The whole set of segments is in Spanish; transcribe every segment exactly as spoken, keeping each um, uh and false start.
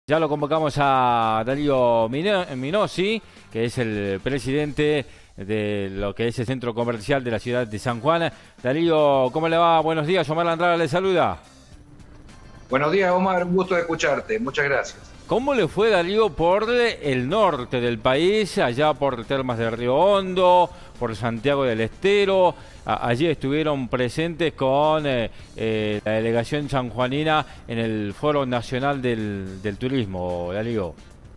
Ya lo convocamos a Darío Mino- Minosi, que es el presidente de lo que es el centro comercial de la ciudad de San Juan. Darío, ¿cómo le va? Buenos días, Omar Andrada le saluda. Buenos días, Omar, un gusto de escucharte, muchas gracias. ¿Cómo le fue, Darío, por el norte del país, allá por Termas de Río Hondo, por Santiago del Estero? A- allí estuvieron presentes con eh, eh, la delegación sanjuanina en el Foro Nacional del, del Turismo, Darío.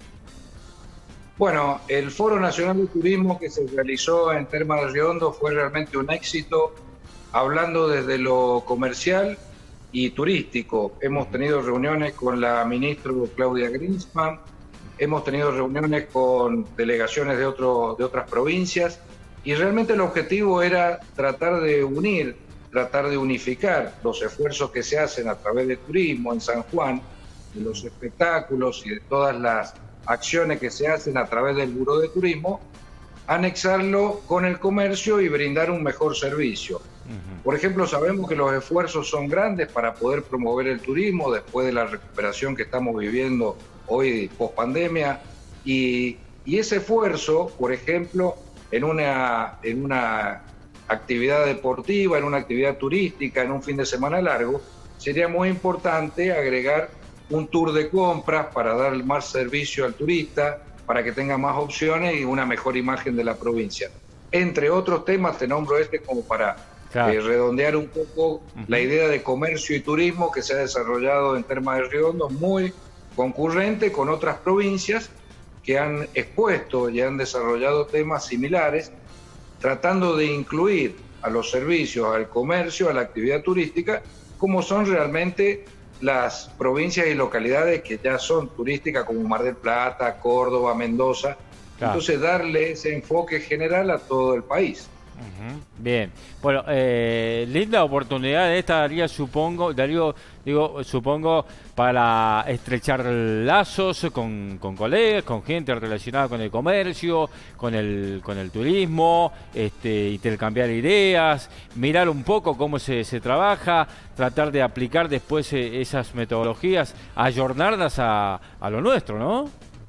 Bueno, el Foro Nacional de Turismo que se realizó en Termas de Río Hondo fue realmente un éxito, hablando desde lo comercial y turístico. Hemos tenido reuniones con la ministra Claudia Grinsmann, hemos tenido reuniones con delegaciones de, otro, de otras provincias, y realmente el objetivo era tratar de unir, tratar de unificar los esfuerzos que se hacen a través del turismo en San Juan, de los espectáculos y de todas las acciones que se hacen a través del Buró de Turismo, anexarlo con el comercio y brindar un mejor servicio. Uh-huh. Por ejemplo, sabemos que los esfuerzos son grandes para poder promover el turismo después de la recuperación que estamos viviendo hoy post pandemia, y, y ese esfuerzo, por ejemplo, en una, en una actividad deportiva, en una actividad turística, en un fin de semana largo, sería muy importante agregar un tour de compras para dar más servicio al turista, para que tenga más opciones y una mejor imagen de la provincia. Entre otros temas, te nombro este como para Claro. eh, redondear un poco Uh-huh. la idea de comercio y turismo que se ha desarrollado en Termas de Río Hondo, muy concurrente con otras provincias que han expuesto y han desarrollado temas similares, tratando de incluir a los servicios, al comercio, a la actividad turística, como son realmente las provincias y localidades que ya son turísticas, como Mar del Plata, Córdoba, Mendoza. Claro. Entonces, darle ese enfoque general a todo el país. Uh-huh. Bien, bueno, eh, linda oportunidad esta, Darío, supongo, Darío, digo, supongo, para estrechar lazos con, con colegas, con gente relacionada con el comercio, con el, con el turismo, este, intercambiar ideas, mirar un poco cómo se, se trabaja, tratar de aplicar después eh, esas metodologías, ayornarlas a, a lo nuestro, ¿no?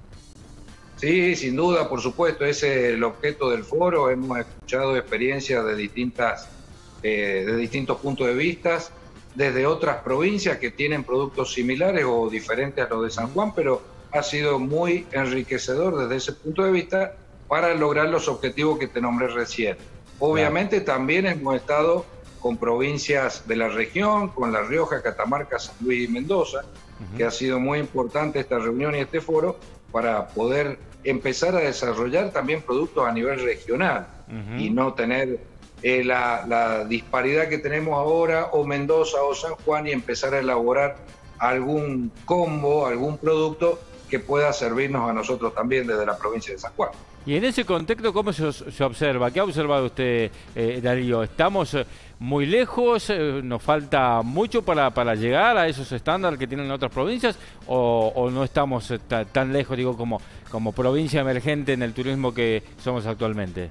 Sí, sin duda, por supuesto, ese es el objeto del foro. Hemos escuchado experiencias de distintas, eh, de distintos puntos de vista, desde otras provincias que tienen productos similares o diferentes a los de San Juan, pero ha sido muy enriquecedor desde ese punto de vista para lograr los objetivos que te nombré recién. Obviamente también hemos estado con provincias de la región, con La Rioja, Catamarca, San Luis y Mendoza, uh-huh. que ha sido muy importante esta reunión y este foro para poder empezar a desarrollar también productos a nivel regional, uh-huh. y no tener eh, la, la disparidad que tenemos ahora, o Mendoza o San Juan, y empezar a elaborar algún combo, algún producto que pueda servirnos a nosotros también desde la provincia de San Juan. Y en ese contexto, ¿cómo se, se observa? ¿Qué ha observado usted, eh, Darío? ¿Estamos eh, muy lejos? Eh, ¿Nos falta mucho para, para llegar a esos estándares que tienen otras provincias? ¿O, o no estamos eh, tan lejos, digo, como, como provincia emergente en el turismo que somos actualmente?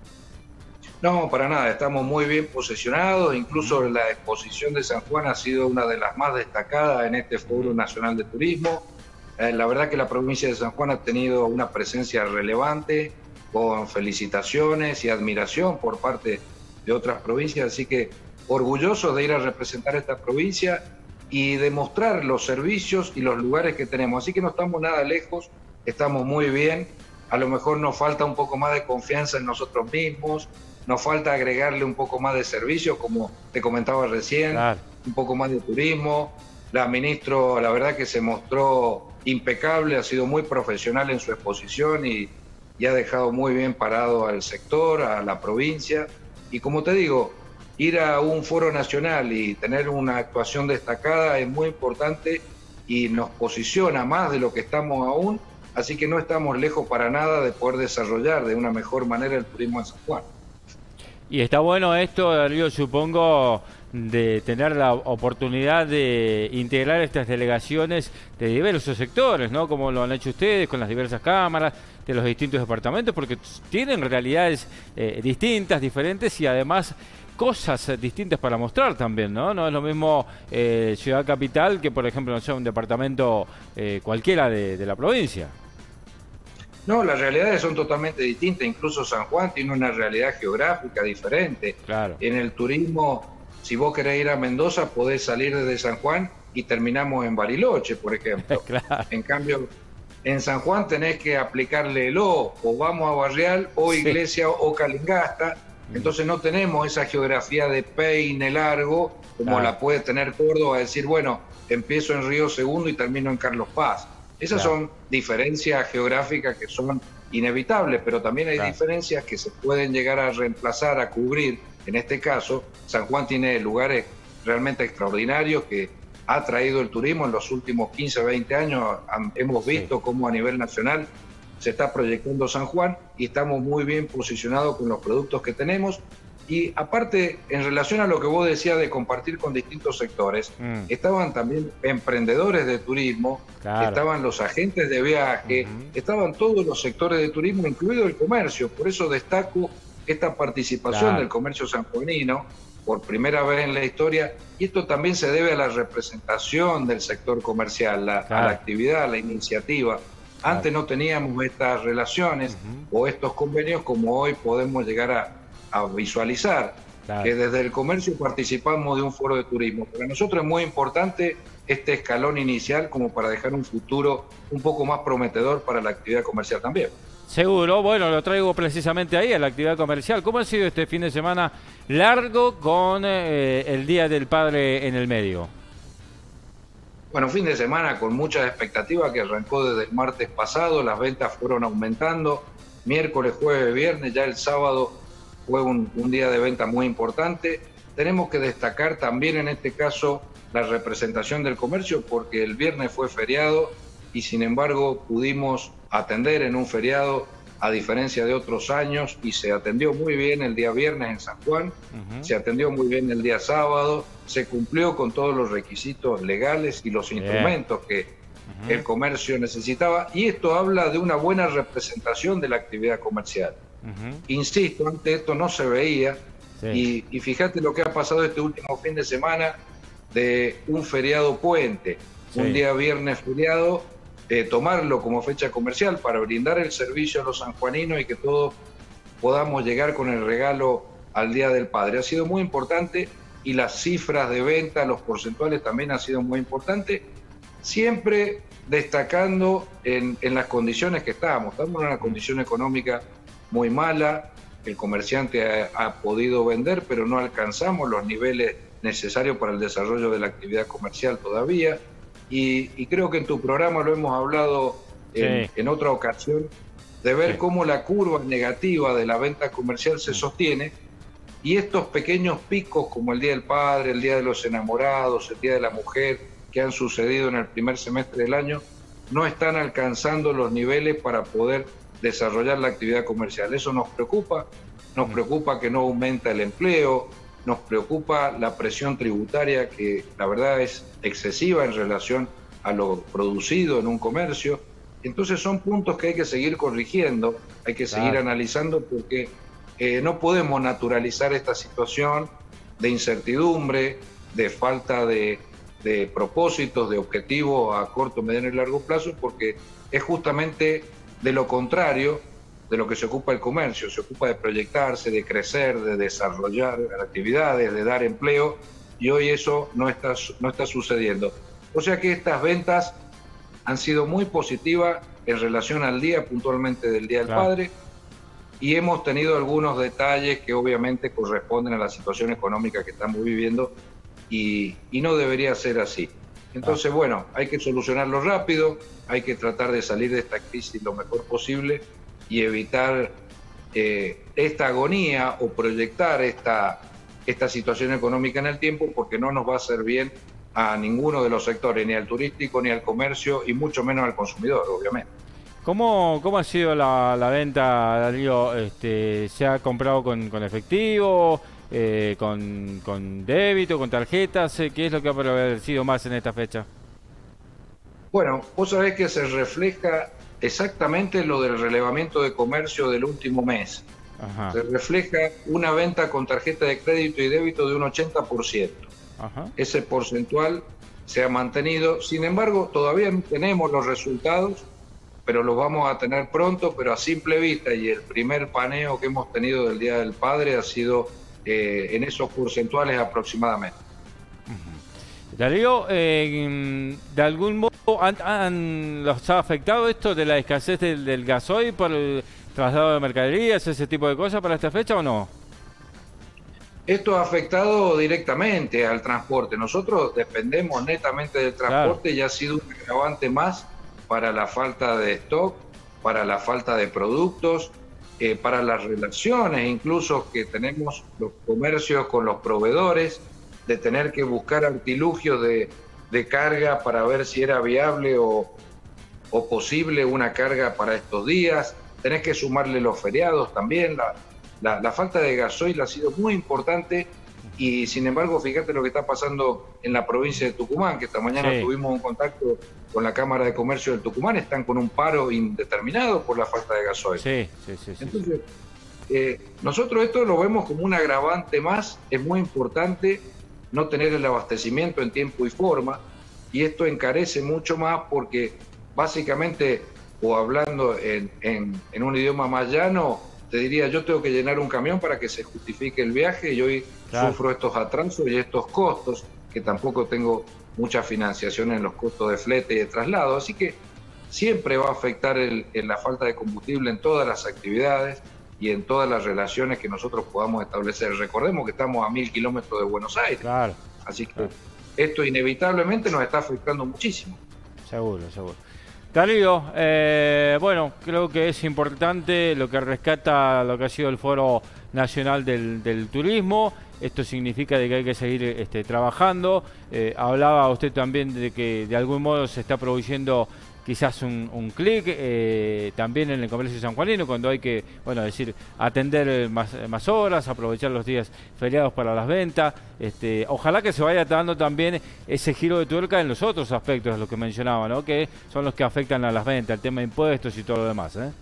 No, para nada. Estamos muy bien posicionados. Incluso uh-huh. la exposición de San Juan ha sido una de las más destacadas en este Foro Nacional de Turismo. Eh, la verdad que la provincia de San Juan ha tenido una presencia relevante, con felicitaciones y admiración por parte de otras provincias, así que orgullosos de ir a representar esta provincia y demostrar los servicios y los lugares que tenemos. Así que no estamos nada lejos, estamos muy bien. A lo mejor nos falta un poco más de confianza en nosotros mismos, nos falta agregarle un poco más de servicios, como te comentaba recién, claro. un poco más de turismo. La ministra, la verdad que se mostró impecable, ha sido muy profesional en su exposición y, y ha dejado muy bien parado al sector, a la provincia. Y como te digo, ir a un foro nacional y tener una actuación destacada es muy importante y nos posiciona más de lo que estamos aún, así que no estamos lejos para nada de poder desarrollar de una mejor manera el turismo en San Juan. Y está bueno esto, Darío, supongo, de tener la oportunidad de integrar estas delegaciones de diversos sectores, ¿no? Como lo han hecho ustedes con las diversas cámaras de los distintos departamentos, porque tienen realidades eh, distintas, diferentes, y además cosas eh, distintas para mostrar también, ¿no? No es lo mismo eh, Ciudad Capital que, por ejemplo, no sé, un departamento eh, cualquiera de, de la provincia. No, las realidades son totalmente distintas, incluso San Juan tiene una realidad geográfica diferente. Claro. En el turismo, si vos querés ir a Mendoza, podés salir desde San Juan y terminamos en Bariloche, por ejemplo. Claro. En cambio, en San Juan tenés que aplicarle el O, o vamos a Barrial, o Sí. Iglesia, o Calingasta. Entonces no tenemos esa geografía de peine largo, como Claro. la puede tener Córdoba, decir, bueno, empiezo en Río Segundo y termino en Carlos Paz. Esas Claro. son diferencias geográficas que son inevitables, pero también hay Claro. diferencias que se pueden llegar a reemplazar, a cubrir. En este caso, San Juan tiene lugares realmente extraordinarios que ha traído el turismo en los últimos quince, veinte años. Han- Hemos visto Sí. cómo a nivel nacional se está proyectando San Juan y estamos muy bien posicionados con los productos que tenemos. Y aparte, en relación a lo que vos decías de compartir con distintos sectores, Mm. estaban también emprendedores de turismo, Claro. estaban los agentes de viaje, Ujú. estaban todos los sectores de turismo, incluido el comercio. Por eso destaco esta participación Claro. del comercio sanjuanino por primera vez en la historia, y esto también se debe a la representación del sector comercial, la- a Claro. la actividad, a la iniciativa. Antes no teníamos estas relaciones Ujú. o estos convenios como hoy podemos llegar a, a visualizar, Claro. que desde el comercio participamos de un foro de turismo. Para nosotros es muy importante este escalón inicial como para dejar un futuro un poco más prometedor para la actividad comercial también. Seguro, bueno, lo traigo precisamente ahí, a la actividad comercial. ¿Cómo ha sido este fin de semana largo con eh, el Día del Padre en el medio? Bueno, fin de semana con muchas expectativas que arrancó desde el martes pasado, las ventas fueron aumentando, miércoles, jueves, viernes, ya el sábado fue un, un día de venta muy importante. Tenemos que destacar también en este caso la representación del comercio porque el viernes fue feriado y sin embargo pudimos atender en un feriado a diferencia de otros años y se atendió muy bien el día viernes en San Juan, Ujú. se atendió muy bien el día sábado, se cumplió con todos los requisitos legales y los Bien. instrumentos que Ujú. el comercio necesitaba, y esto habla de una buena representación de la actividad comercial. Ujú. Insisto, antes esto no se veía, Sí. y, y fíjate lo que ha pasado este último fin de semana de un feriado puente, Sí. un día viernes feriado, eh, tomarlo como fecha comercial para brindar el servicio a los sanjuaninos y que todos podamos llegar con el regalo al Día del Padre. Ha sido muy importante y las cifras de venta, los porcentuales también han sido muy importantes, siempre destacando en, en las condiciones que estamos. Estamos en una condición económica muy mala, el comerciante ha, ha podido vender, pero no alcanzamos los niveles necesarios para el desarrollo de la actividad comercial todavía. Y, y creo que en tu programa lo hemos hablado en, Sí. en otra ocasión, de ver Sí. cómo la curva negativa de la venta comercial se sostiene y estos pequeños picos como el Día del Padre, el Día de los Enamorados, el Día de la Mujer, que han sucedido en el primer semestre del año, no están alcanzando los niveles para poder desarrollar la actividad comercial. Eso nos preocupa, nos preocupa que no aumenta el empleo, nos preocupa la presión tributaria que la verdad es excesiva en relación a lo producido en un comercio. Entonces son puntos que hay que seguir corrigiendo, hay que seguir Claro. analizando porque eh, no podemos naturalizar esta situación de incertidumbre, de falta de, de propósitos, de objetivos a corto, mediano y largo plazo, porque es justamente de lo contrario de lo que se ocupa el comercio. Se ocupa de proyectarse, de crecer, de desarrollar actividades, de dar empleo, y hoy eso no está, no está sucediendo. O sea que estas ventas han sido muy positivas en relación al día, puntualmente del Día del Claro. Padre, y hemos tenido algunos detalles que obviamente corresponden a la situación económica que estamos viviendo y, y no debería ser así. Entonces, bueno, hay que solucionarlo rápido, hay que tratar de salir de esta crisis lo mejor posible y evitar eh, esta agonía o proyectar esta, esta situación económica en el tiempo, porque no nos va a hacer bien a ninguno de los sectores, ni al turístico, ni al comercio, y mucho menos al consumidor, obviamente. ¿Cómo, cómo ha sido la, la venta, Darío? Este, ¿se ha comprado con, con efectivo, eh, con, con débito, con tarjetas? Eh, ¿Qué es lo que ha prevalecido más en esta fecha? Bueno, vos sabés que se refleja exactamente lo del relevamiento de comercio del último mes. Ajá. Se refleja una venta con tarjeta de crédito y débito de un ochenta por ciento. Ajá. Ese porcentual se ha mantenido. Sin embargo, todavía no tenemos los resultados, pero los vamos a tener pronto, pero a simple vista, y el primer paneo que hemos tenido del Día del Padre ha sido eh, en esos porcentuales aproximadamente. Darío, eh, ¿de algún modo han, han- los ha afectado esto de la escasez del, del gasoil por el traslado de mercaderías, ese tipo de cosas para esta fecha o no? Esto ha afectado directamente al transporte. Nosotros dependemos netamente del transporte, Claro. y ha sido un agravante más para la falta de stock, para la falta de productos, eh, para las relaciones incluso que tenemos los comercios con los proveedores, de tener que buscar artilugios de, de carga para ver si era viable o, o posible una carga para estos días. Tenés que sumarle los feriados también. La, la, la falta de gasoil ha sido muy importante, y sin embargo, fíjate lo que está pasando en la provincia de Tucumán, que esta mañana Sí. tuvimos un contacto con la Cámara de Comercio del Tucumán. Están con un paro indeterminado por la falta de gasoil. Sí, sí, sí, sí. Entonces, eh, nosotros esto lo vemos como un agravante más. Es muy importante no tener el abastecimiento en tiempo y forma, y esto encarece mucho más porque básicamente, o hablando en, en, en un idioma más llano, te diría, yo tengo que llenar un camión para que se justifique el viaje, y hoy Claro. sufro estos atrasos y estos costos, que tampoco tengo mucha financiación en los costos de flete y de traslado. Así que siempre va a afectar el, en la falta de combustible en todas las actividades y en todas las relaciones que nosotros podamos establecer. Recordemos que estamos a mil kilómetros de Buenos Aires, Claro, así que claro. esto inevitablemente nos está afectando muchísimo. Seguro, seguro. Darío, eh, bueno, creo que es importante lo que rescata lo que ha sido el Foro Nacional del, del Turismo. Esto significa de que hay que seguir este, trabajando. Eh, hablaba usted también de que de algún modo se está produciendo quizás un, un clic eh, también en el comercio sanjuanino, cuando hay que, bueno, decir, atender más, más horas, aprovechar los días feriados para las ventas. Este, ojalá que se vaya dando también ese giro de tuerca en los otros aspectos de lo que mencionaba, ¿no? Que son los que afectan a las ventas, el tema de impuestos y todo lo demás, ¿eh?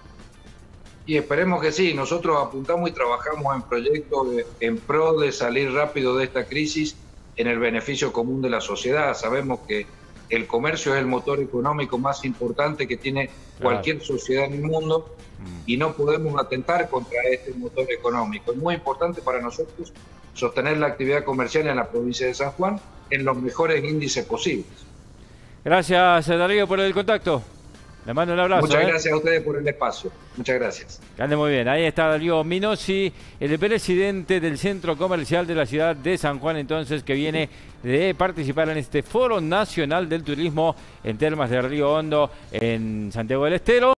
Y esperemos que sí. Nosotros apuntamos y trabajamos en proyectos de- en pro de salir rápido de esta crisis en el beneficio común de la sociedad. Sabemos que el comercio es el motor económico más importante que tiene cualquier sociedad en el mundo, y no podemos atentar contra este motor económico. Es muy importante para nosotros sostener la actividad comercial en la provincia de San Juan en los mejores índices posibles. Gracias, Darío, por el contacto. Le mando un abrazo. Muchas ¿eh? gracias a ustedes por el espacio. Muchas gracias. Que ande muy bien. Ahí está Darío Minosi, el presidente del Centro Comercial de la ciudad de San Juan, entonces, que viene de participar en este Foro Nacional del Turismo en Termas de Río Hondo, en Santiago del Estero.